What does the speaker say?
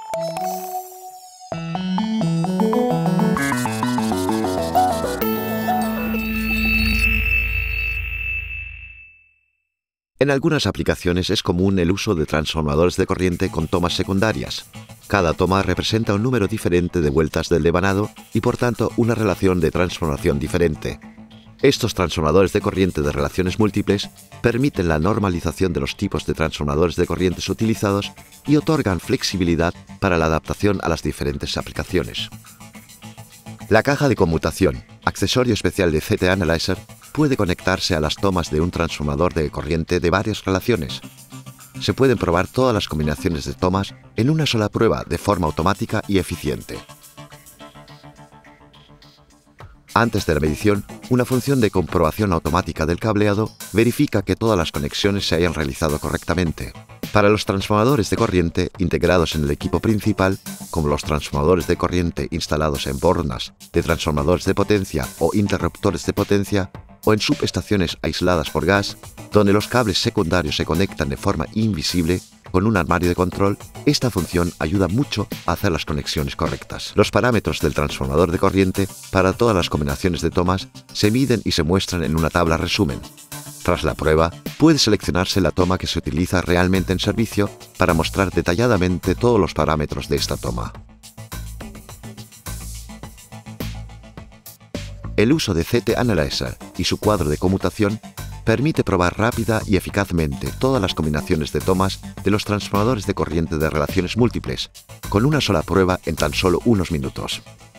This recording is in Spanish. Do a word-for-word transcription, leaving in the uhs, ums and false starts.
En algunas aplicaciones es común el uso de transformadores de corriente con tomas secundarias. Cada toma representa un número diferente de vueltas del devanado y por tanto una relación de transformación diferente. Estos transformadores de corriente de relaciones múltiples permiten la normalización de los tipos de transformadores de corrientes utilizados y otorgan flexibilidad para la adaptación a las diferentes aplicaciones. La caja de conmutación, accesorio especial de C T Analyzer, puede conectarse a las tomas de un transformador de corriente de varias relaciones. Se pueden probar todas las combinaciones de tomas en una sola prueba de forma automática y eficiente. Antes de la medición, una función de comprobación automática del cableado verifica que todas las conexiones se hayan realizado correctamente. Para los transformadores de corriente integrados en el equipo principal, como los transformadores de corriente instalados en bornas de transformadores de potencia o interruptores de potencia, o en subestaciones aisladas por gas, donde los cables secundarios se conectan de forma invisible con un armario de control, esta función ayuda mucho a hacer las conexiones correctas. Los parámetros del transformador de corriente para todas las combinaciones de tomas se miden y se muestran en una tabla resumen. Tras la prueba, puede seleccionarse la toma que se utiliza realmente en servicio para mostrar detalladamente todos los parámetros de esta toma. El uso de C T Analyzer y su cuadro de conmutación permite probar rápida y eficazmente todas las combinaciones de tomas de los transformadores de corriente de relaciones múltiples, con una sola prueba en tan solo unos minutos.